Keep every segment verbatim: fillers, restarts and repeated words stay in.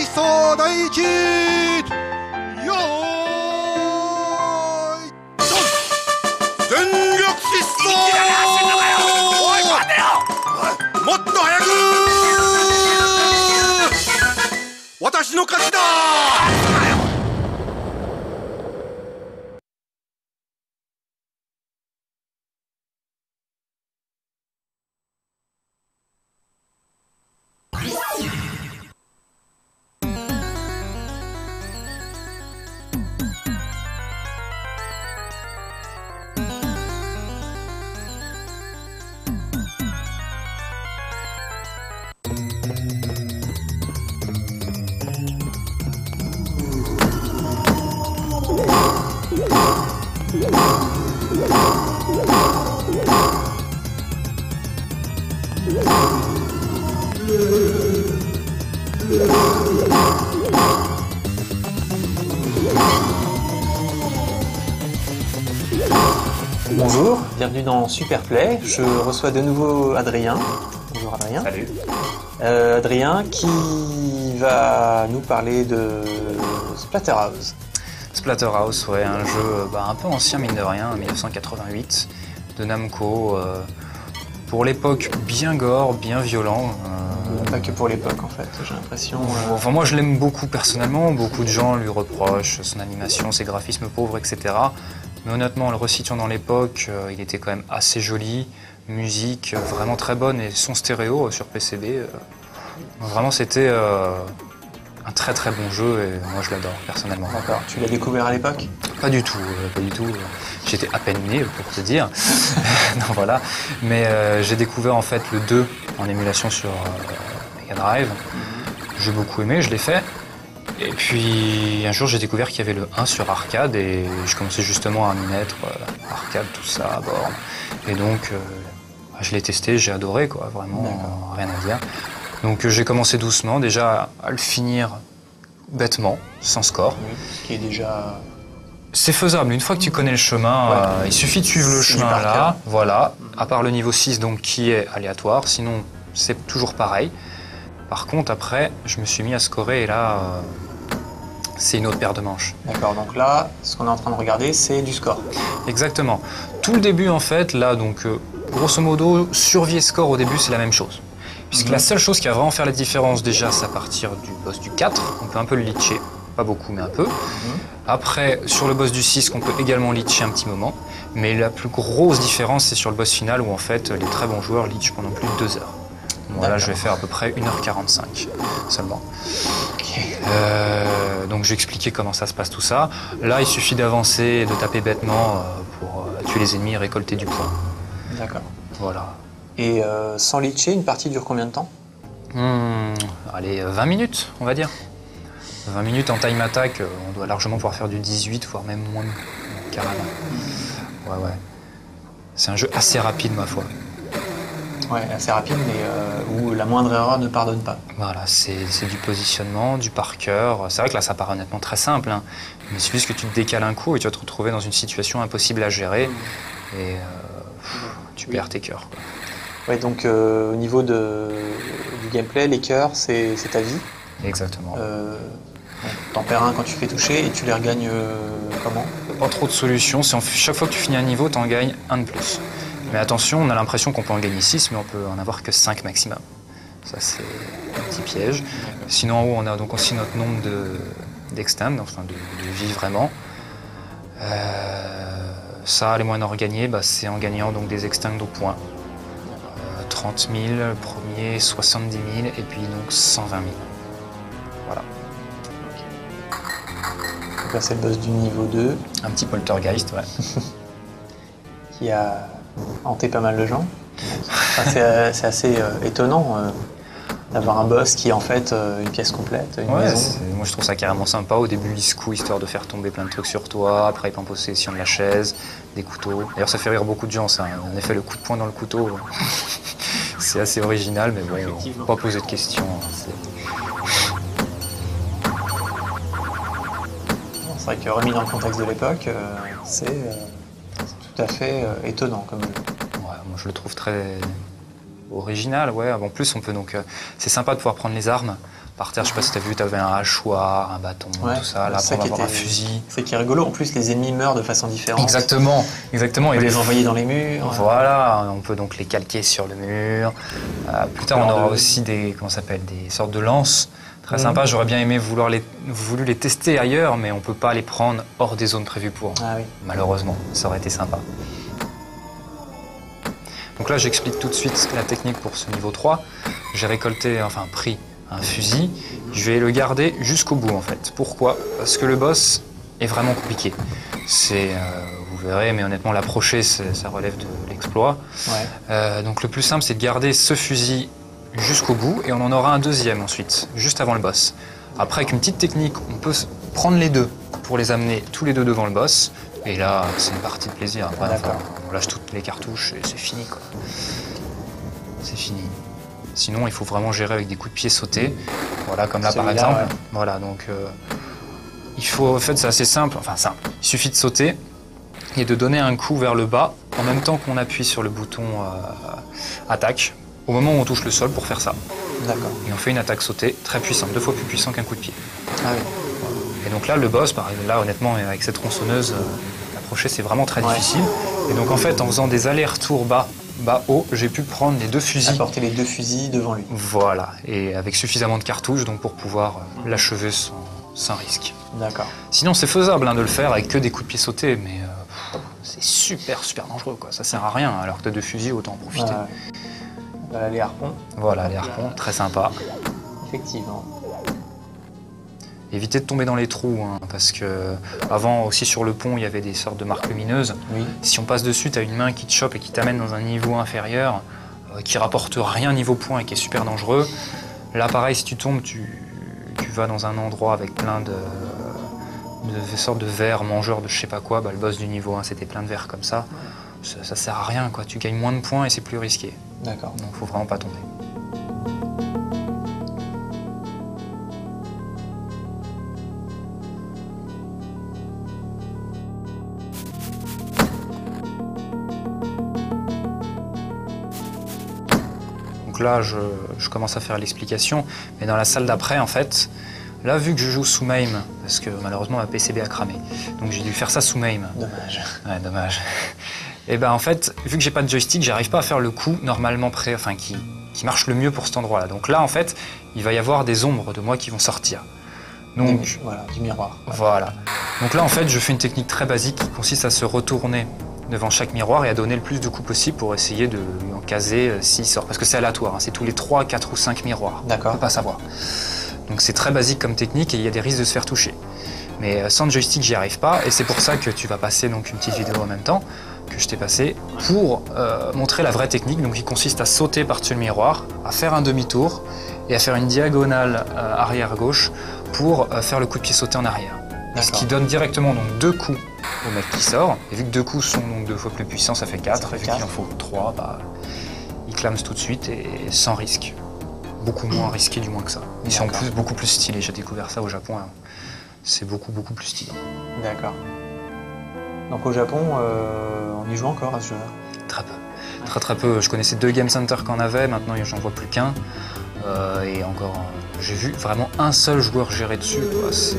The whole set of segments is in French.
疾走第一よーいドン全力疾走おい待てよもっと早く私の勝ちだ Bonjour, bienvenue dans Superplay. Je reçois de nouveau Adrien. Bonjour Adrien. Salut. Euh, Adrien qui va nous parler de Splatterhouse. Splatterhouse, ouais, un jeu bah, un peu ancien mine de rien, mille neuf cent quatre-vingt-huit, de Namco. Euh, pour l'époque, bien gore, bien violent. Euh... Pas que pour l'époque en fait, j'ai l'impression. Euh... Enfin, moi je l'aime beaucoup personnellement, beaucoup de gens lui reprochent son animation, ses graphismes pauvres, et cetera. Mais honnêtement, en le resituant dans l'époque, euh, il était quand même assez joli, musique euh, vraiment très bonne et son stéréo euh, sur P C B. Euh, vraiment, c'était euh, un très très bon jeu et moi je l'adore personnellement. D'accord. Tu l'as découvert à l'époque? Pas du tout, euh, pas du tout. J'étais à peine né pour te dire. Non, voilà. Mais euh, j'ai découvert en fait le deux en émulation sur euh, Mega Drive. J'ai beaucoup aimé, je l'ai fait. Et puis un jour j'ai découvert qu'il y avait le un sur arcade et je commençais justement à m'y mettre, euh, arcade, tout ça, à bord. Et donc euh, je l'ai testé, j'ai adoré quoi, vraiment, euh, rien à dire. Donc euh, j'ai commencé doucement déjà à le finir bêtement, sans score. Oui, ce qui est déjà... C'est faisable, une fois que tu connais le chemin, ouais. euh, il suffit de suivre le chemin là, voilà, à part le niveau six donc qui est aléatoire, sinon c'est toujours pareil. Par contre, après, je me suis mis à scorer et là, euh, c'est une autre paire de manches. D'accord, donc là, ce qu'on est en train de regarder, c'est du score. Exactement. Tout le début, en fait, là, donc, euh, grosso modo, survie et score au début, c'est la même chose. Puisque mmh. la seule chose qui va vraiment faire la différence, déjà, c'est à partir du boss du quatre. On peut un peu le leacher, pas beaucoup, mais un peu. Mmh. Après, sur le boss du six, qu'on peut également leacher un petit moment. Mais la plus grosse différence, c'est sur le boss final, où en fait, les très bons joueurs leachent pendant plus de deux heures. Bon, là, je vais faire à peu près une heure quarante-cinq seulement. Okay. Euh, donc, j'ai expliqué comment ça se passe tout ça. Là, il suffit d'avancer et de taper bêtement euh, pour euh, tuer les ennemis et récolter du point. D'accord. Voilà. Et euh, sans leacher, une partie dure combien de temps? hmm, Allez, vingt minutes, on va dire. vingt minutes en time attack, euh, on doit largement pouvoir faire du dix-huit, voire même moins, carrément. Ouais, ouais. C'est un jeu assez rapide, ma foi. Ouais, assez rapide, mais euh, où la moindre erreur ne pardonne pas. Voilà, c'est du positionnement, du par cœur. C'est vrai que là, ça paraît honnêtement très simple, hein, mais il suffit juste que tu te décales un coup et tu vas te retrouver dans une situation impossible à gérer et euh, tu perds tes cœurs. Ouais, donc euh, au niveau de, du gameplay, les cœurs, c'est ta vie. Exactement. Euh, T'en perds un quand tu fais toucher et tu les regagnes euh, comment? Pas trop de solutions. En, chaque fois que tu finis un niveau, tu en gagnes un de plus. Mais attention, on a l'impression qu'on peut en gagner six, mais on peut en avoir que cinq maximum. Ça, c'est un petit piège. Sinon, en haut, on a donc aussi notre nombre d'extend, enfin de, de vie vraiment. Euh, ça, les moyens d'en regagner, bah, c'est en gagnant donc, des extend au point. Euh, trente mille, le premier, soixante-dix mille, et puis donc cent vingt mille. Voilà. Donc là, c'est le boss du niveau deux. Un petit poltergeist, ouais. Qui a hanté pas mal de gens. Enfin, c'est assez euh, étonnant euh, d'avoir un boss qui est en fait euh, une pièce complète, une ouais, maison. Moi je trouve ça carrément sympa. Au début il secoue histoire de faire tomber plein de trucs sur toi, après il prend possession de la chaise, des couteaux. D'ailleurs ça fait rire beaucoup de gens, ça. En effet le coup de poing dans le couteau, c'est assez original, mais bon, on peut pas poser de questions. C'est vrai que remis dans le contexte de l'époque, euh, c'est euh, tout à fait euh, étonnant comme jeu. Ouais, moi je le trouve très original, ouais. En plus on peut donc, euh, c'est sympa de pouvoir prendre les armes Par terre, je sais pas si tu as vu, tu avais un hachoir, un bâton, Ouais, tout ça. Là, c'est ça après, on va qui avoir un était- fusil. C'est qui est rigolo. En plus, les ennemis meurent de façon différente. Exactement, exactement. On Et peut des les envoyer dans les murs. Voilà, on peut donc les calquer sur le mur. Euh, plus tard, on Alors aura de- aussi des, comment ça s'appelle, des sortes de lances. Très Mhm. sympa, j'aurais bien aimé vouloir les, voulu les tester ailleurs, mais on peut pas les prendre hors des zones prévues pour. Ah oui. Malheureusement, ça aurait été sympa. Donc là, j'explique tout de suite la technique pour ce niveau trois. J'ai récolté, enfin pris un fusil. Je vais le garder jusqu'au bout en fait. Pourquoi? Parce que le boss est vraiment compliqué. C'est, euh, vous verrez, mais honnêtement, l'approcher, c'est- ça relève de l'exploit. Ouais. Euh, donc le plus simple, c'est de garder ce fusil jusqu'au bout et on en aura un deuxième ensuite, juste avant le boss. Après, avec une petite technique, on peut s- prendre les deux pour les amener tous les deux devant le boss. Et là, c'est une partie de plaisir. Après, D'accord. enfin, on lâche toutes les cartouches et c'est fini, quoi. C'est fini. Sinon, il faut vraiment gérer avec des coups de pied sautés. Voilà, comme là par Celui-là, exemple. ouais. Voilà, donc euh, il faut, en fait, c'est assez simple. Enfin, simple. Il suffit de sauter et de donner un coup vers le bas en même temps qu'on appuie sur le bouton euh, attaque au moment où on touche le sol pour faire ça. D'accord. Et on fait une attaque sautée très puissante, deux fois plus puissant qu'un coup de pied. Ah oui. Et donc là, le boss, par exemple, là, honnêtement, avec cette tronçonneuse, euh, approcher, c'est vraiment très Ouais. difficile. Et donc, en fait, en faisant des allers-retours bas, bas, haut, j'ai pu prendre les deux fusils. Apporter les deux fusils devant lui. Voilà. Et avec suffisamment de cartouches, donc pour pouvoir euh, l'achever sans, sans risque. D'accord. Sinon, c'est faisable hein, de le faire avec que des coups de pied sautés, mais euh, pff, c'est super, super dangereux, quoi. Ça sert à rien, alors que t'as deux fusils, autant en profiter. Ouais. Voilà, les harpons. Voilà, les harpons, très sympa. Effectivement. Évitez de tomber dans les trous, hein, parce que avant aussi sur le pont, il y avait des sortes de marques lumineuses. Oui. Si on passe dessus, tu as une main qui te chope et qui t'amène dans un niveau inférieur, euh, qui rapporte rien niveau point et qui est super dangereux. Là, pareil, si tu tombes, tu, tu vas dans un endroit avec plein de, de sortes de vers mangeurs de je sais pas quoi. Bah, le boss du niveau un, c'était plein de vers comme ça. ça. Ça sert à rien, quoi. Tu gagnes moins de points et c'est plus risqué. D'accord. Donc, faut vraiment pas tomber. Donc là, je, je commence à faire l'explication. Mais dans la salle d'après, en fait, là, vu que je joue sous MAME, parce que malheureusement, ma P C B a cramé, donc j'ai dû faire ça sous MAME. Dommage. Ouais, dommage. Et ben en fait, vu que j'ai pas de joystick, j'arrive pas à faire le coup normalement prêt, enfin qui, qui marche le mieux pour cet endroit-là. Donc là, en fait, il va y avoir des ombres de moi qui vont sortir. Donc Des- voilà, du miroir. voilà. Donc là, en fait, je fais une technique très basique qui consiste à se retourner devant chaque miroir et à donner le plus de coups possible pour essayer de lui en caser euh, s'il sort. Parce que c'est aléatoire, hein, c'est tous les trois, quatre ou cinq miroirs. On D'accord. peut pas savoir. Donc c'est très basique comme technique et il y a des risques de se faire toucher. Mais euh, sans joystick, j'y arrive pas et c'est pour ça que tu vas passer donc une petite vidéo en même temps que je t'ai passé pour euh, montrer la vraie technique, donc qui consiste à sauter par-dessus le miroir, à faire un demi-tour et à faire une diagonale euh, arrière-gauche pour euh, faire le coup de pied sauté en arrière. Ce D'accord. qui donne directement donc deux coups au mec qui sort. Et vu que deux coups sont donc deux fois plus puissants, ça fait quatre. Ça fait Et vu qu'il en quatre. faut trois, bah, il clame tout de suite et sans risque. Beaucoup moins risqué du moins que ça. Et c'est en D'accord. plus beaucoup plus stylé. J'ai découvert ça au Japon. hein. C'est beaucoup beaucoup plus stylé. D'accord. Donc au Japon, euh, on y joue encore à ce jeu. Très peu. Très très peu. Je connaissais deux game centers qu'on avait. Maintenant, j'en vois plus qu'un. Euh, et encore, euh, j'ai vu vraiment un seul joueur gérer dessus. quoi. C'est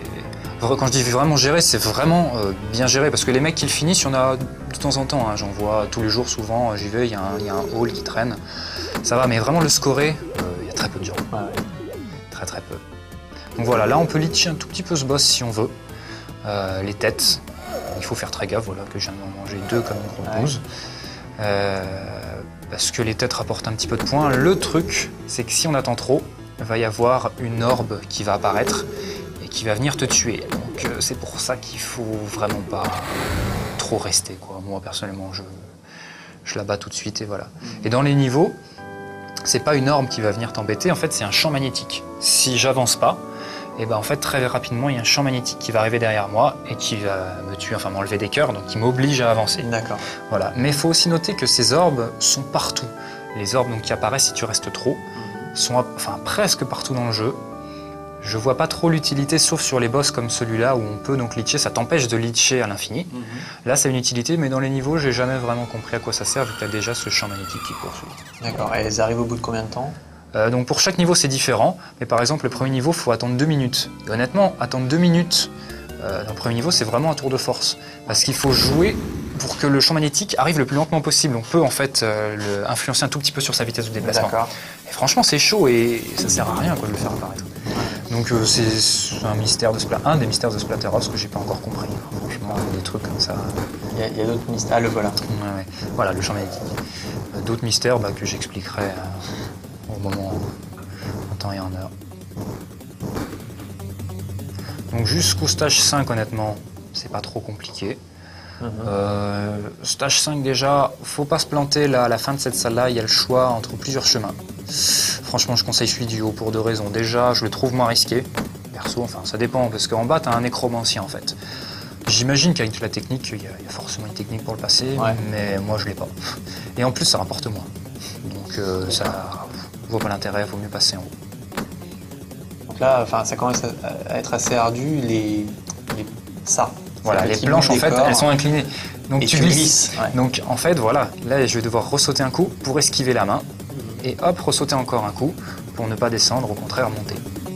Quand je dis vraiment gérer, c'est vraiment euh, bien géré parce que les mecs qui le finissent, il y en a de temps en temps. hein. J'en vois tous les jours, souvent. J'y vais, il y, a un- il y a un hall qui traîne. Ça va, mais vraiment le scorer, euh, il y a très peu de gens. Ouais, ouais. Très très peu. Donc voilà, là on peut litcher un tout petit peu ce boss si on veut. Euh, les têtes, il faut faire très gaffe, voilà, que je viens d'en manger deux comme une grosse Ouais. bouse. Euh, parce que les têtes rapportent un petit peu de points. Le truc, c'est que si on attend trop, il va y avoir une orbe qui va apparaître et qui va venir te tuer. Donc euh, c'est pour ça qu'il faut vraiment pas trop rester, quoi. Moi personnellement, je, je la bats tout de suite et voilà. Et dans les niveaux, c'est pas une orbe qui va venir t'embêter, en fait c'est un champ magnétique. Si j'avance pas, et ben en fait très rapidement il y a un champ magnétique qui va arriver derrière moi et qui va me tuer, enfin m'enlever des cœurs, donc qui m'oblige à avancer. D'accord. Voilà. Mais il faut aussi noter que ces orbes sont partout. Les orbes donc, qui apparaissent si tu restes trop sont enfin, presque partout dans le jeu. Je vois pas trop l'utilité, sauf sur les boss comme celui-là où on peut donc litcher, ça t'empêche de litcher à l'infini. Là, c'est une utilité, mais dans les niveaux, j'ai jamais vraiment compris à quoi ça sert, vu que tu as déjà ce champ magnétique qui poursuit. D'accord. Et elles arrivent au bout de combien de temps? Euh, donc pour chaque niveau c'est différent, mais par exemple le premier niveau il faut attendre deux minutes. Et honnêtement, attendre deux minutes euh, dans le premier niveau c'est vraiment un tour de force. Parce qu'il faut jouer pour que le champ magnétique arrive le plus lentement possible. On peut en fait euh, le, influencer un tout petit peu sur sa vitesse de déplacement. Et franchement c'est chaud et ça sert à rien quoi, de le faire apparaître. Donc euh, c'est un mystère de Splat- un des mystères de Splatterhouse que j'ai pas encore compris. Franchement, des trucs comme ça. Il y a, il y a d'autres mystères. Ah, le voilà. Ouais, ouais. Voilà, le champ magnétique. Euh, D'autres mystères bah, que j'expliquerai euh, au moment, en temps et en heure. Donc jusqu'au stage cinq, honnêtement, c'est pas trop compliqué. Mm-hmm. Euh, stage cinq déjà, faut pas se planter là, à la fin de cette salle-là, il y a le choix entre plusieurs chemins. Franchement, je conseille celui du haut pour deux raisons. Déjà, je le trouve moins risqué, perso, enfin ça dépend, parce qu'en bas, t'as un nécromancien en fait. J'imagine qu'avec la technique, il y, a, il y a forcément une technique pour le passer, ouais. mais moi je l'ai pas. Et en plus, ça rapporte moins. Donc euh, ça, je vois pas l'intérêt, il vaut mieux passer en haut. Donc là, enfin, ça commence à, à être assez ardu, les, les... ça. Voilà, les planches en fait, elles sont inclinées. Donc et tu, tu glisses. glisses ouais. Donc en fait, voilà, là je vais devoir ressauter un coup pour esquiver la main. Et hop, ressauter encore un coup pour ne pas descendre, au contraire monter.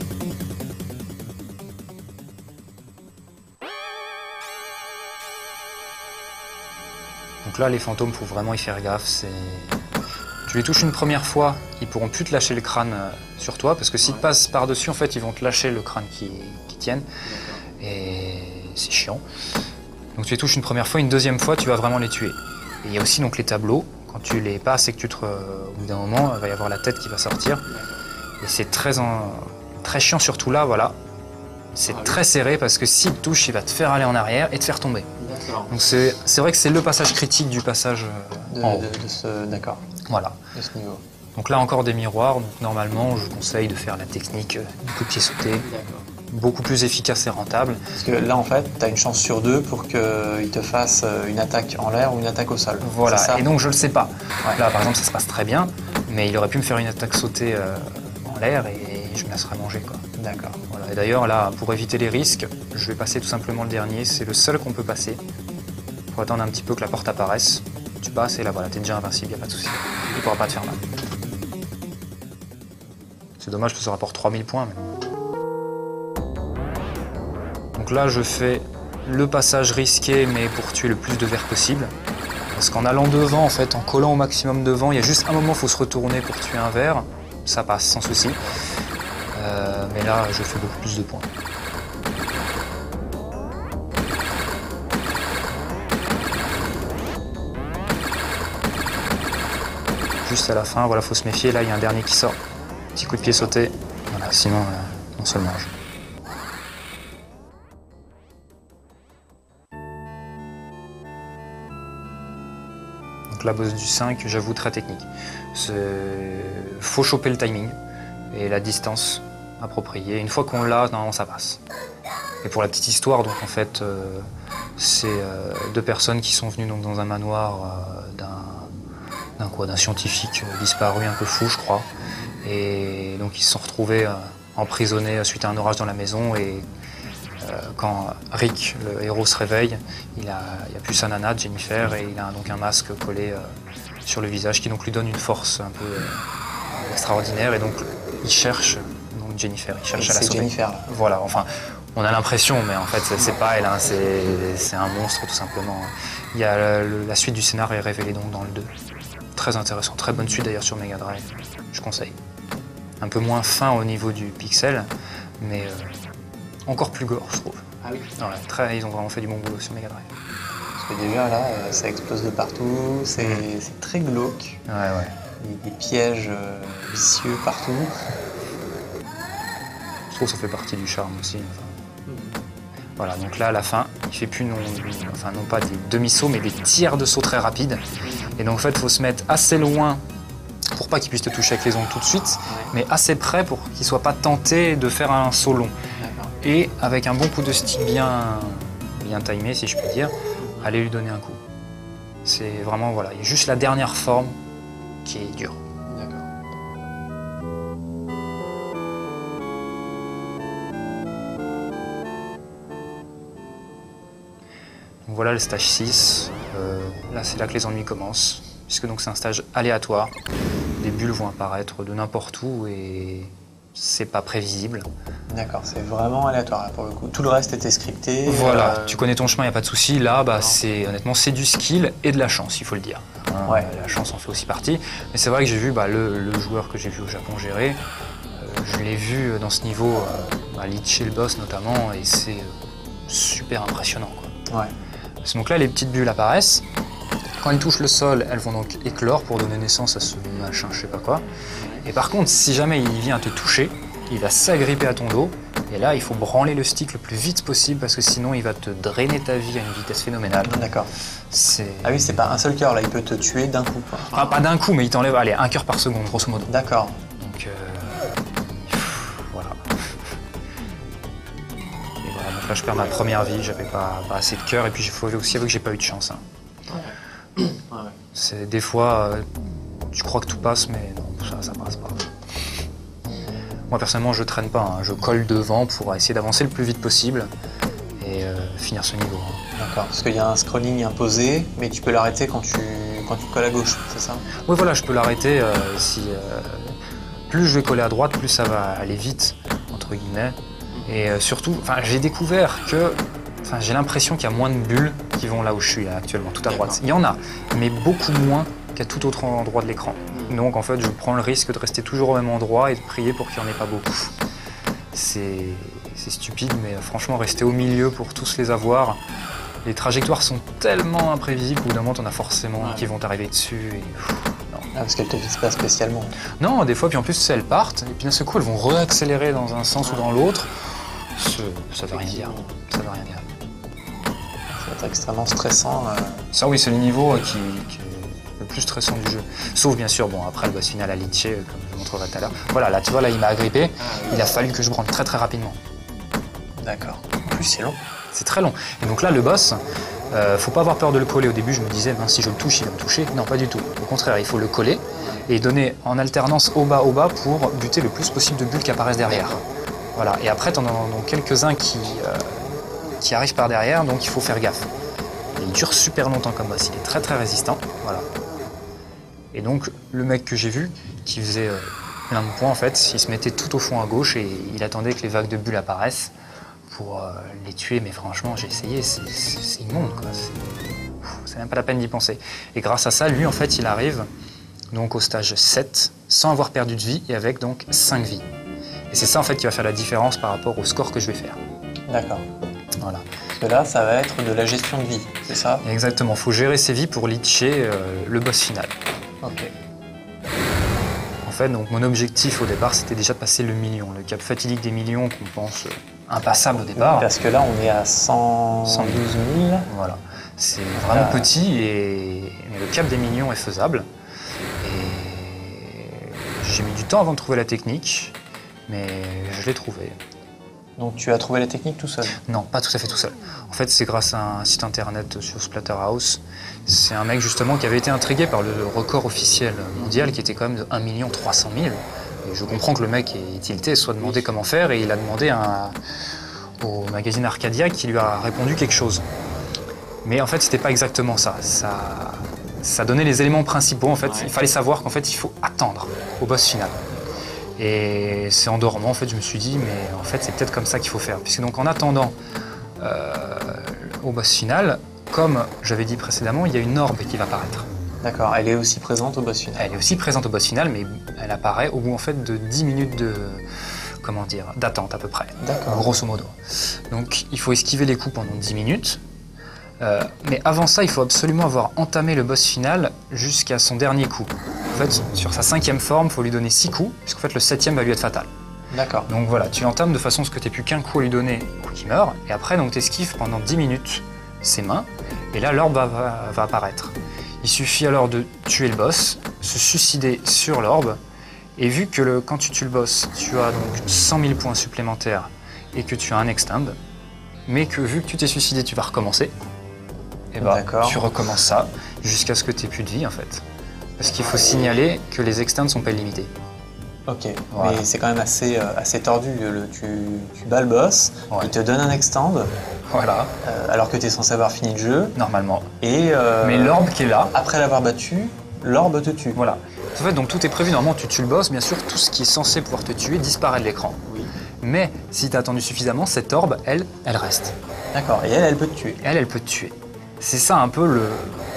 Donc là, les fantômes, il faut vraiment y faire gaffe. C'est... Tu les touches une première fois, ils pourront plus te lâcher le crâne sur toi, parce que s'ils te passent par-dessus, en fait, ils vont te lâcher le crâne qui, qui tienne. Et c'est chiant. Donc tu les touches une première fois, une deuxième fois, tu vas vraiment les tuer. Et il y a aussi donc les tableaux. Quand tu les passes et que tu te... Au bout d'un moment, il va y avoir la tête qui va sortir. Et c'est très, en... très chiant, surtout là, voilà. C'est ah, très oui. serré parce que s'il te touche, il va te faire aller en arrière et te faire tomber. Donc c'est vrai que c'est le passage critique du passage de, en haut. De, de ce... D'accord. Voilà. De ce niveau. Donc là encore des miroirs. Donc normalement, je conseille de faire la technique du coup de pied sauté. Beaucoup plus efficace et rentable. Parce que là, en fait, tu as une chance sur deux pour qu'il te fasse une attaque en l'air ou une attaque au sol. Voilà, ça et donc je le sais pas. Ouais. Là, par exemple, ça se passe très bien, mais il aurait pu me faire une attaque sautée euh, en l'air et je me laisserais manger, quoi. D'accord. Voilà. Et d'ailleurs, là, pour éviter les risques, je vais passer tout simplement le dernier. C'est le seul qu'on peut passer. Il faut attendre un petit peu que la porte apparaisse. Tu passes et là, voilà, t'es déjà invincible, y a pas de souci. Il pourra pas te faire mal. C'est dommage que ça rapporte trois mille points, mais... Donc là, je fais le passage risqué, mais pour tuer le plus de vers possible. Parce qu'en allant devant, en fait, en collant au maximum devant, il y a juste un moment, il faut se retourner pour tuer un ver. Ça passe, sans souci. Euh, mais là, je fais beaucoup plus de points. Juste à la fin, voilà, faut se méfier. Là, il y a un dernier qui sort. Petit coup de pied sauté. Voilà, sinon, euh, on se le mange. La boss du cinq, j'avoue, très technique. Il faut choper le timing et la distance appropriée. Une fois qu'on l'a, normalement ça passe. Et pour la petite histoire, donc en fait, euh, c'est euh, deux personnes qui sont venues donc, dans un manoir euh, d'un quoi, d'un scientifique euh, disparu, un peu fou, je crois. Et donc ils se sont retrouvés euh, emprisonnés suite à un orage dans la maison. Et Euh, quand Rick, le héros, se réveille, il a, il a plus sa nana, Jennifer, et il a donc un masque collé euh, sur le visage qui donc lui donne une force un peu euh, extraordinaire. Et donc il cherche donc Jennifer, il cherche à la sauver. Jennifer, là. Voilà, enfin, on a l'impression, mais en fait c'est pas elle, hein, c'est un monstre tout simplement. Il y a le, la suite du scénar est révélée donc dans le deux. Très intéressant, très bonne suite d'ailleurs sur Mega Drive, je conseille. Un peu moins fin au niveau du pixel, mais euh, encore plus gore, je trouve. Ah oui. Ouais, très, ils ont vraiment fait du bon boulot sur Mega Drive. Parce que déjà là, ça explose de partout, c'est mmh. très glauque. Ouais, ouais. Il y a des pièges euh, vicieux partout. Je trouve que ça fait partie du charme aussi. Enfin. Mmh. Voilà, donc là à la fin, il fait plus non, enfin non pas des demi-sauts, mais des tiers de saut très rapides. Et donc en fait, il faut se mettre assez loin pour pas qu'il puisse te toucher avec les ongles tout de suite, ouais. mais assez près pour qu'il soit pas tenté de faire un saut long. Et avec un bon coup de stick bien, bien timé, si je puis dire, aller lui donner un coup. C'est vraiment, voilà, il y a juste la dernière forme qui est dure. D'accord. Donc voilà le stage six. Euh, là, c'est là que les ennuis commencent, puisque donc c'est un stage aléatoire. des bulles vont apparaître de n'importe où et c'est pas prévisible. D'accord, c'est vraiment aléatoire là, pour le coup. Tout le reste était scripté. Voilà, euh, tu connais ton chemin, il n'y a pas de souci. Là, bah, c'est honnêtement, c'est du skill et de la chance, il faut le dire. Hein, Ouais. La chance en fait aussi partie. Mais c'est vrai que j'ai vu bah, le, le joueur que j'ai vu au Japon gérer. euh, je l'ai vu dans ce niveau, euh, bah, leacher le boss notamment, et c'est euh, super impressionnant, quoi. Ouais. Donc là, les petites bulles apparaissent. Quand elles touchent le sol, elles vont donc éclore pour donner naissance à ce machin, je sais pas quoi. Et par contre, si jamais il vient te toucher, il va s'agripper à ton dos. Et là, il faut branler le stick le plus vite possible parce que sinon, il va te drainer ta vie à une vitesse phénoménale. D'accord. C'est... Ah oui, c'est pas un seul cœur là, il peut te tuer d'un coup, quoi. Ah, pas d'un coup, mais il t'enlève, allez, un cœur par seconde, grosso modo. D'accord. Donc, euh... voilà. Et voilà, donc là, je perds ma première vie, j'avais pas, pas assez de cœur. Et puis, il faut aussi avouer que j'ai pas eu de chance, hein. Ouais, ouais. C'est des fois, euh, tu crois que tout passe, mais non, ça, ça passe pas. Moi personnellement, je traîne pas, hein. Je colle devant pour essayer d'avancer le plus vite possible et euh, finir ce niveau. D'accord, parce qu'il y a un scrolling imposé, mais tu peux l'arrêter quand tu, quand tu colles à gauche, c'est ça? Oui, voilà, je peux l'arrêter. Euh, si, euh, plus je vais coller à droite, plus ça va aller vite, entre guillemets. Et euh, surtout, j'ai découvert que j'ai l'impression qu'il y a moins de bulles qui vont là où je suis là, actuellement, tout à droite. Il y en a, mais beaucoup moins qu'à tout autre endroit de l'écran. Donc en fait, je prends le risque de rester toujours au même endroit et de prier pour qu'il n'y en ait pas beaucoup. C'est stupide, mais franchement, rester au milieu pour tous les avoir, les trajectoires sont tellement imprévisibles qu'au bout d'un moment, t'en as forcément ouais. qui vont t'arriver dessus. Et... Ah, parce qu'elles te visent pas spécialement. Non, des fois, puis en plus, elles partent, et puis d'un seul coup, elles vont réaccélérer dans un sens ou dans l'autre. Ça veut rien dire. Ça veut rien dire. Ça va être extrêmement stressant. Euh... Ça, oui, c'est le niveau qui, qui est le plus stressant du jeu. Sauf, bien sûr, bon, après le boss final à leacher, comme je vous montrerai tout à l'heure. Voilà, là, tu vois, là, il m'a agrippé. Il a fallu que je brande très, très rapidement. D'accord. En plus, c'est long. C'est très long. Et donc là, le boss, euh, faut pas avoir peur de le coller. Au début, je me disais, ben, si je le touche, il va me toucher. Non, pas du tout. Au contraire, il faut le coller et donner en alternance au bas, au bas pour buter le plus possible de bulles qui apparaissent derrière. Voilà. Et après, t'en as donc quelques-uns qui, euh, qui arrivent par derrière, donc il faut faire gaffe. Et il dure super longtemps comme boss. Il est très, très résistant. Voilà. Et donc, le mec que j'ai vu, qui faisait euh, plein de points, en fait, il se mettait tout au fond à gauche et il attendait que les vagues de bulles apparaissent pour euh, les tuer, mais franchement, j'ai essayé, c'est immonde, quoi. C'est même pas la peine d'y penser. Et grâce à ça, lui, en fait, il arrive donc au stage sept, sans avoir perdu de vie, et avec donc cinq vies. Et c'est ça, en fait, qui va faire la différence par rapport au score que je vais faire. D'accord. Voilà. Parce que là, ça va être de la gestion de vie, c'est ça? Exactement, il faut gérer ses vies pour leacher euh, le boss final. Ok. En fait, donc, mon objectif au départ, c'était déjà de passer le million, le cap fatidique des millions qu'on pense... Euh, impassable au départ. Oui, parce que là, on est à cent douze mille. Voilà. C'est vraiment Ah. petit, et mais le cap des millions est faisable. Et j'ai mis du temps avant de trouver la technique, mais je l'ai trouvé. Donc tu as trouvé la technique tout seul? Non, pas tout à fait tout seul. En fait, c'est grâce à un site internet sur Splatterhouse. C'est un mec justement qui avait été intrigué par le record officiel mondial qui était quand même de un million trois cent mille. Et je comprends que le mec est tilté, soit demandé comment faire, et il a demandé un, au magazine Arcadia qui lui a répondu quelque chose. Mais en fait, c'était pas exactement ça. Ça, ça donnait les éléments principaux. En fait, ouais. Il fallait savoir qu'en fait, il faut attendre au boss final. Et c'est en dormant, en fait, je me suis dit, mais en fait, c'est peut-être comme ça qu'il faut faire. Puisque donc, en attendant euh, au boss final, comme j'avais dit précédemment, il y a une orbe qui va apparaître. D'accord, elle est aussi présente au boss final. Elle est aussi présente au boss final, mais elle apparaît au bout en fait de dix minutes de, comment dire, d'attente à peu près. D'accord. Grosso modo. Donc il faut esquiver les coups pendant dix minutes. Euh, mais avant ça, il faut absolument avoir entamé le boss final jusqu'à son dernier coup. En fait, sur sa cinquième forme, il faut lui donner six coups, puisqu'en fait le septième va lui être fatal. D'accord. Donc voilà, tu entames de façon à ce que tu n'aies plus qu'un coup à lui donner pour qu'il meure, et après tu esquives pendant dix minutes ses mains, et là l'orbe va, va, va apparaître. Il suffit alors de tuer le boss, se suicider sur l'orbe, et vu que le, quand tu tues le boss, tu as donc cent mille points supplémentaires et que tu as un extend, mais que vu que tu t'es suicidé, tu vas recommencer, et bah tu recommences ça jusqu'à ce que tu aies plus de vie en fait. Parce qu'il faut signaler que les extends ne sont pas illimités. Ok, voilà. Mais c'est quand même assez, euh, assez tordu. Le, tu, tu bats le boss, ouais. Il te donne un extend, voilà. euh, alors que tu es censé avoir fini le jeu. Normalement. Et, euh, mais l'orbe qui est là... Après l'avoir battu, l'orbe te tue. Voilà. En fait, donc tout est prévu. Normalement, tu tues le boss. Bien sûr, tout ce qui est censé pouvoir te tuer disparaît de l'écran. Oui. Mais si tu as attendu suffisamment, cette orbe, elle, elle reste. D'accord, et elle, elle peut te tuer. Et elle, elle peut te tuer. C'est ça un peu le,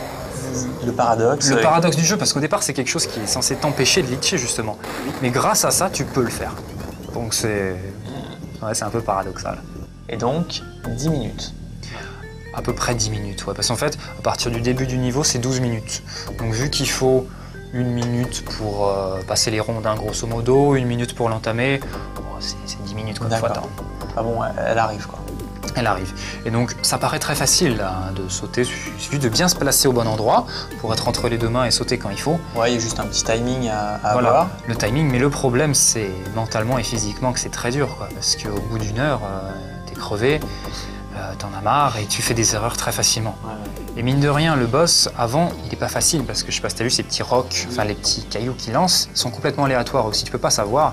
Le paradoxe. le euh, paradoxe du jeu, parce qu'au départ, c'est quelque chose qui est censé t'empêcher de glitcher, justement. Mais grâce à ça, tu peux le faire. Donc c'est ouais, c'est un peu paradoxal. Et donc, dix minutes. À peu près dix minutes, ouais. Parce qu'en fait, à partir du début du niveau, c'est douze minutes. Donc vu qu'il faut une minute pour euh, passer les rondins, grosso modo, une minute pour l'entamer, oh, c'est c'est dix minutes quoi, faut D'accord. attendre. Ah bon, elle arrive quoi. Elle arrive. Et donc, ça paraît très facile là, de sauter. Il suffit de bien se placer au bon endroit pour être entre les deux mains et sauter quand il faut. Ouais, il y a juste un petit timing à, à Voilà, avoir. le timing. Mais le problème, c'est mentalement et physiquement que c'est très dur, quoi. Parce qu'au bout d'une heure, euh, t'es crevé, euh, t'en as marre et tu fais des erreurs très facilement. Ouais. Et mine de rien, le boss, avant, il n'est pas facile parce que je sais pas si t'as vu ces petits rocs, enfin les petits cailloux qu'il lance, ils sont complètement aléatoires aussi. Tu peux pas savoir.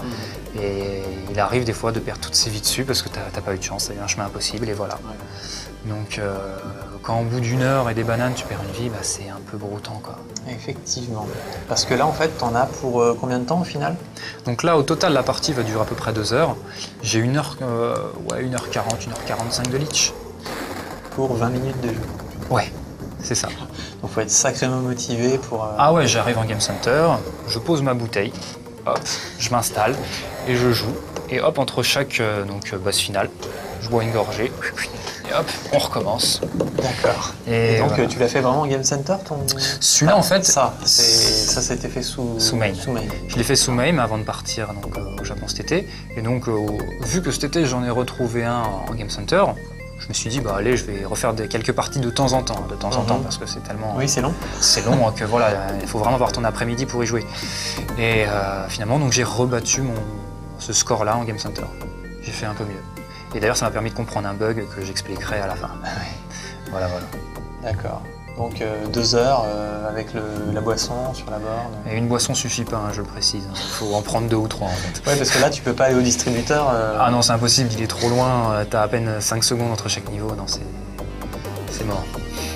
Et il arrive des fois de perdre toutes ses vies dessus parce que t'as t'as pas eu de chance, t'as eu un chemin impossible et voilà. Ouais. Donc euh, quand au bout d'une heure et des bananes tu perds une vie, bah, c'est un peu broutant quoi. Effectivement. Parce que là, en fait, t'en as pour euh, combien de temps au final? Donc là au total la partie va durer à peu près deux heures. J'ai une heure, euh, ouais, une heure quarante, une heure quarante-cinq de Lich. Pour vingt minutes de jeu. Ouais, c'est ça. Donc faut être sacrément motivé pour... euh, Ah ouais, j'arrive en Game Center, je pose ma bouteille, hop, je m'installe et je joue. Et hop, entre chaque euh, donc, boss final, je bois une gorgée. Et hop, on recommence. D'accord. Et, Et donc voilà. euh, tu l'as fait vraiment en Game Center ton... Celui-là, en fait, Ça, c'est- ça c'était fait sous... Sous main. Sous main. je l'ai fait sous MAME avant de partir donc, euh, au Japon cet été. Et donc, euh, vu que cet été, j'en ai retrouvé un en Game Center, je me suis dit, bah allez, je vais refaire des, quelques parties de temps en temps. De temps en Mhm. temps, parce que c'est tellement... Oui, c'est long. C'est long que voilà, il faut vraiment avoir ton après-midi pour y jouer. Et euh, finalement, donc j'ai rebattu mon, ce score-là en Game Center. J'ai fait un peu mieux. Et d'ailleurs, ça m'a permis de comprendre un bug que j'expliquerai à la fin. Voilà, voilà. D'accord. Donc euh, deux heures euh, avec le, la boisson sur la borne. Et une boisson suffit pas, hein, je le précise. Il faut en prendre deux ou trois en fait. Ouais, parce que là, tu peux pas aller au distributeur. euh, Ah non, c'est impossible, il est trop loin. euh, T'as à peine cinq secondes entre chaque niveau. Non, c'est c'est mort.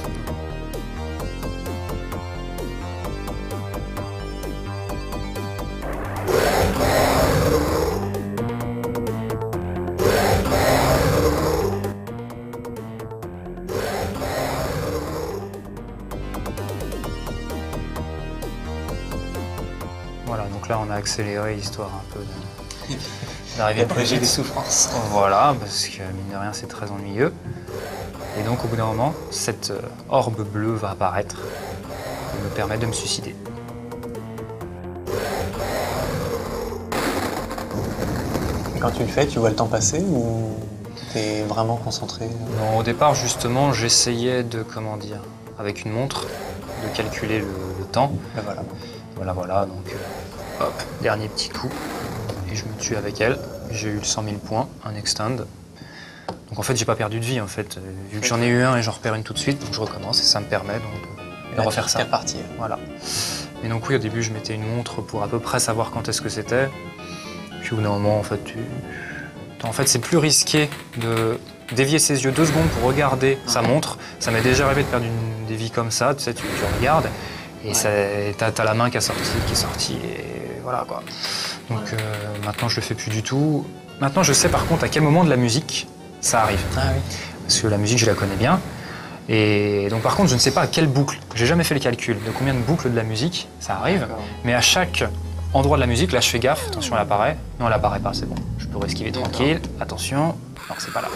Voilà, donc là on a accéléré histoire un peu de- d'arriver plus Abréger vite. les souffrances. Voilà, parce que mine de rien c'est très ennuyeux. Et donc au bout d'un moment, cette euh, orbe bleue va apparaître et me permet de me suicider. Et quand tu le fais, tu vois le temps passer ou t'es vraiment concentré? Non, au départ justement j'essayais de, comment dire, avec une montre, de calculer le, le temps. Ben voilà. Voilà, voilà, donc euh, hop, dernier petit coup, et je me tue avec elle. J'ai eu le cent mille points, un extend. Donc en fait, j'ai pas perdu de vie en fait, euh, vu que j'en ai eu un et j'en repère une tout de suite, donc je recommence et ça me permet donc de refaire ça. C'est reparti. Voilà. Et donc oui, au début, je mettais une montre pour à peu près savoir quand est-ce que c'était. Puis au bout d'un moment, en fait, tu... en fait, c'est plus risqué de dévier ses yeux deux secondes pour regarder sa montre. Ça m'est déjà arrivé de perdre une, des vies comme ça, tu sais, tu, tu regardes. Et Ouais. t'as as la main qui est sortie, qui est sortie, et voilà quoi. Donc Ouais. euh, maintenant je le fais plus du tout. Maintenant je sais par contre à quel moment de la musique ça arrive. Ah oui. Parce que la musique je la connais bien. Et donc par contre je ne sais pas à quelle boucle. J'ai jamais fait le calcul de combien de boucles de la musique ça arrive. D'accord. Mais à chaque endroit de la musique, là je fais gaffe, attention elle apparaît. Non elle apparaît pas, c'est bon. Je peux esquiver D'accord. tranquille. Attention, non c'est pas là.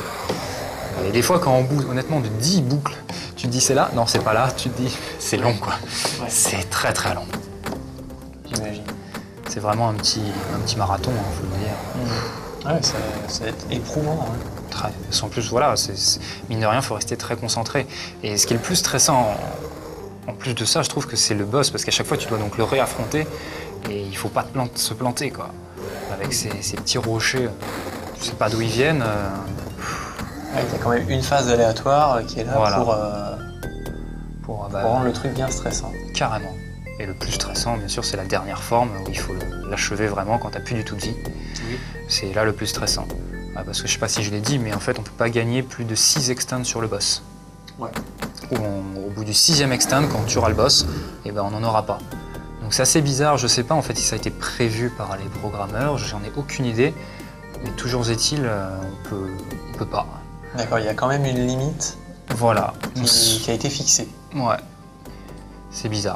Et des fois quand on bout honnêtement de dix boucles, tu te dis c'est là, non c'est pas là, tu te dis c'est long quoi. Ouais. C'est très très long. J'imagine. C'est vraiment un petit, un petit marathon, il faut le dire. Ouais, ça, ça va être éprouvant. Hein. Très- En plus, voilà, c'est- c'est- mine de rien, il faut rester très concentré. Et ce qui est le plus stressant, en, en plus de ça, je trouve que c'est le boss, parce qu'à chaque fois, tu dois donc le réaffronter, et il faut pas te plante- se planter, quoi. Avec ces, ces petits rochers, euh, je sais pas d'où ils viennent. euh, Ouais, t'as quand même une phase aléatoire euh, qui est là Voilà. pour, euh, pour, euh, bah, pour rendre le truc bien stressant. carrément. Et le plus stressant, bien sûr, c'est la dernière forme, où il faut le- l'achever vraiment quand t'as plus du tout de vie. Oui. C'est là le plus stressant. Ah, parce que je sais pas si je l'ai dit, mais en fait, on peut pas gagner plus de six extends sur le boss. Ouais. Ou on- au bout du sixième extend, quand tu auras le boss, eh ben, on n'en aura pas. Donc Donc c'est assez bizarre, je sais pas en fait si ça a été prévu par les programmeurs, j'en ai aucune idée. Mais toujours est-il, euh, on peut, on peut pas. D'accord, il y a quand même une limite Voilà. qui, qui a été fixée. Ouais. C'est bizarre.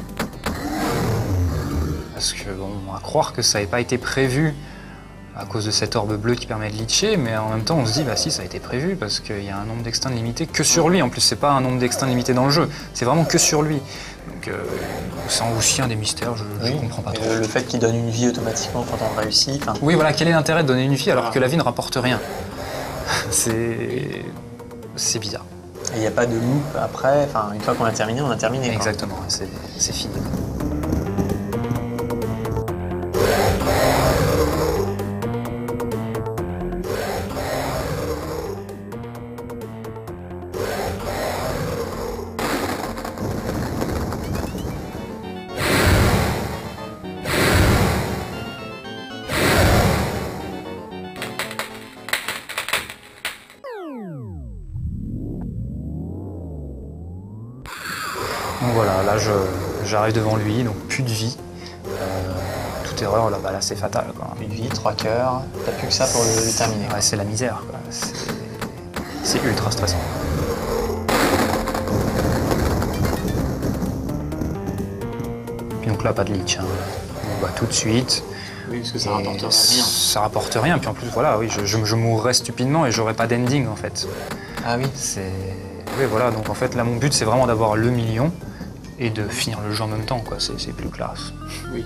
Parce que bon, on va croire que ça n'avait pas été prévu à cause de cette orbe bleue qui permet de leacher, mais en même temps on se dit bah si ça a été prévu parce qu'il y a un nombre d'extincts limité que sur lui. En plus c'est pas un nombre d'extincts limité dans le jeu, c'est vraiment que sur lui. Donc euh, c'est aussi un des mystères, je, je Oui, comprends pas et trop. Le, le fait qu'il donne une vie automatiquement quand on réussit. enfin, Oui voilà, quel est l'intérêt de donner une vie alors Voilà. que la vie ne rapporte rien? C'est c'est bizarre. Et il n'y a pas de loop après. Enfin, une fois qu'on a terminé, on a terminé. quoi. Exactement, c'est c'est fini. Donc voilà, là je- j'arrive devant lui, donc plus de vie. Euh, toute erreur, là, bah, là c'est fatal. Quoi. Une vie, trois cœurs. T'as plus que ça pour le, le terminer. Ouais, c'est la misère. quoi. C'est- C'est ultra stressant. Puis donc là, pas de leech. Hein. On va tout de suite. Oui, parce que ça Et rapporte rien. Ça rapporte rien. Puis en plus, voilà, oui, je, je, je mourrais stupidement et j'aurais pas d'ending en fait. Ah oui. C'est. Oui, voilà, donc en fait, là, mon but, c'est vraiment d'avoir le million et de finir le jeu en même temps, quoi. C'est c'est plus classe. Oui.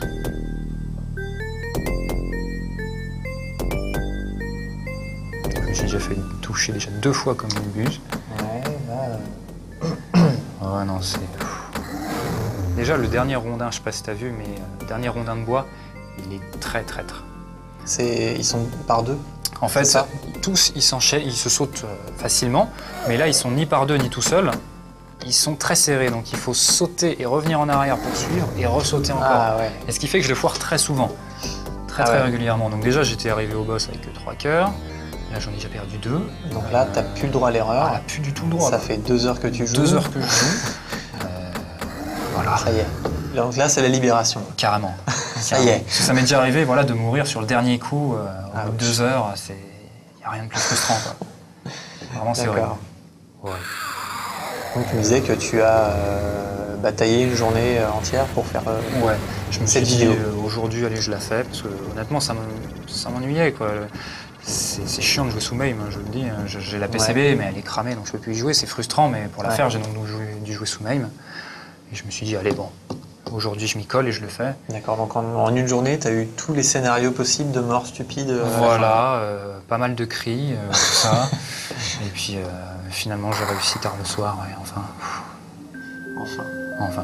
Je me suis déjà fait toucher déjà deux fois comme une buse. Ouais, là. Ouais, non, c'est. Déjà, le dernier rondin, je sais pas si t'as vu, mais euh, le dernier rondin de bois, il est très traître. C'est, ils sont par deux. En fait, C'est ça. tous, ils s'enchaînent, ils se sautent euh, facilement, mais là, ils sont ni par deux ni tout seuls. Ils sont très serrés, donc il faut sauter et revenir en arrière pour suivre et ressauter encore. Ah ouais. Et ce qui fait que je les foire très souvent, très Ah très ouais. régulièrement. Donc déjà, j'étais arrivé au boss avec trois cœurs. Là, j'en ai déjà perdu deux. Donc là, t'as plus le droit à l'erreur. Ah, là, plus du tout le droit. Ça quoi. fait deux heures que tu joues. deux heures que je joue. Euh, voilà, Ça y est. Donc là, c'est la libération. carrément. Ça y est. Parce que ça m'est déjà arrivé, voilà, de mourir sur le dernier coup euh, au Ah bout de oui. deux heures. C'est, y a rien de plus frustrant, quoi. Vraiment, c'est horrible. D'accord. Ouais. Donc tu me disais que tu as euh, bataillé une journée euh, entière pour faire. euh, Ouais, je me suis Cette dit vidéo. euh, aujourd'hui, allez, je la fais parce que honnêtement, ça me- ça m'ennuyait quoi. C'est c'est chiant de jouer sous MAME, hein, je le dis. hein. Je- J'ai la P C B, Ouais. mais elle est cramée, donc je peux plus y jouer. C'est frustrant, mais pour la Ouais. faire, j'ai donc dû jouer, dû jouer sous MAME. Et je me suis dit, allez, bon, aujourd'hui, je m'y colle et je le fais. D'accord. Donc en, en une journée, tu as eu tous les scénarios possibles de mort stupide. euh, à la fin. Voilà, euh, pas mal de cris, euh, tout ça. Et puis euh, finalement, j'ai réussi tard le soir, et enfin, Enfin. enfin.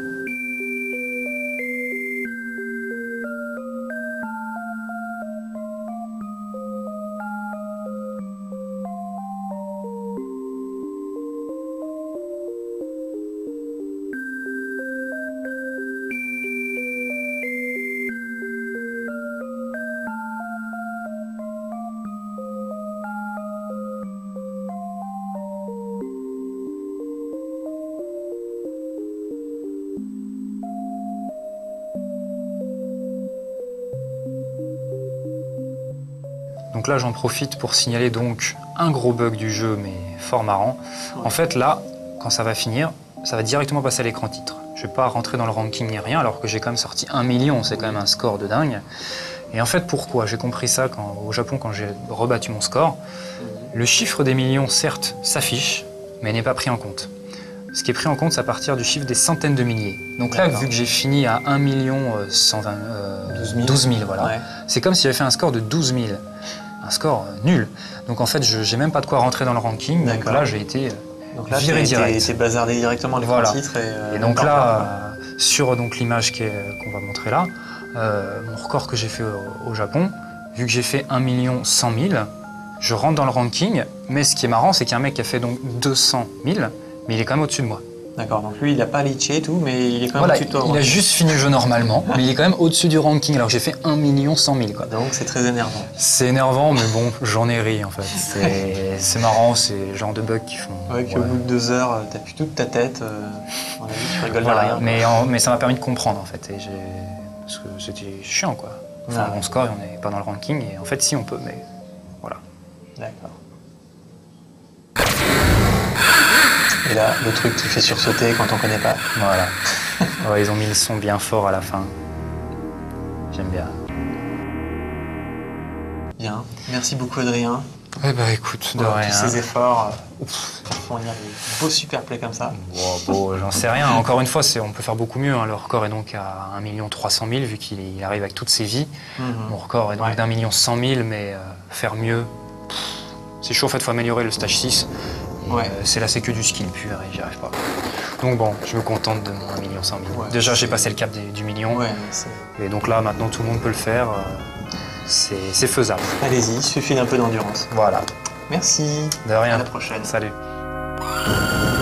Donc là, j'en profite pour signaler donc un gros bug du jeu, mais fort marrant. En fait, là, quand ça va finir, ça va directement passer à l'écran titre. Je vais pas rentrer dans le ranking ni rien, alors que j'ai quand même sorti un million, c'est quand même un score de dingue. Et en fait, pourquoi? J'ai compris ça quand, au Japon quand j'ai rebattu mon score. Le chiffre des millions, certes, s'affiche, mais n'est pas pris en compte. Ce qui est pris en compte, c'est à partir du chiffre des centaines de milliers. Donc là, D'accord. vu que j'ai fini à un million cent vingt, euh, douze mille. douze mille, voilà. Ouais. C'est comme si j'avais fait un score de douze mille. Un score euh, nul. Donc en fait, je j'ai même pas de quoi rentrer dans le ranking. Donc D'accord. là, j'ai été euh, Donc là, viré t'es- direct. t'es t'es bazardé directement les Voilà. titres. Et, euh, Et donc d'accord. là, euh, sur donc l'image qui est- qu'on va montrer là, euh, mon record que j'ai fait au, au Japon, vu que j'ai fait un million cent mille, je rentre dans le ranking. Mais ce qui est marrant, c'est qu'il y a un mec qui a fait donc deux cent mille, mais il est quand même au-dessus de moi. D'accord, donc lui il a pas leaché et tout, mais il est quand même Voilà, au-dessus de toi. il a juste fini le jeu normalement, mais il est quand même au-dessus du ranking alors que j'ai fait un million cent mille quoi. Donc c'est très énervant. C'est énervant, mais bon, j'en ai ri en fait. C'est- C'est marrant, c'est le genre de bugs qui font. Ouais, qu'au ouais. bout de deux heures, t'as plus toute ta tête. Euh, on a vu, tu rigoles de Voilà, rien. mais, en- mais ça m'a permis de comprendre en fait. Et j'ai- parce que c'était chiant quoi. Enfin, Ouais. mon score, on n'est pas dans le ranking, et en fait, si on peut, mais voilà. D'accord. Et là, le truc qui fait sursauter quand on connaît pas. Voilà. Ouais, ils ont mis le son bien fort à la fin. J'aime bien. Bien. Merci beaucoup Eh Adrien ben écoute, de pour rien. tous ces efforts euh, pour fournir des beaux super plays comme ça. Bon, bon, j'en sais rien. Encore une fois, c'est- on peut faire beaucoup mieux. Hein. Le record est donc à un million trois cent mille vu qu'il il arrive avec toutes ses vies. Mhm. Mon record est donc Ouais. d'un million cent mille, mais euh, faire mieux, pff, c'est chaud. En fait, il faut améliorer le stage six. Et, Ouais. euh, c'est la sécu du skill pur et j'y arrive pas. Donc bon, je me contente de mon un million cent mille. Ouais, Déjà, j'ai c'est- passé le cap des- du million. Ouais, mais c'est... Et donc là, maintenant, tout le monde peut le faire. euh, C'est c'est faisable. Allez-y, il suffit d'un peu d'endurance. Voilà. Merci. De rien. À la prochaine. Salut.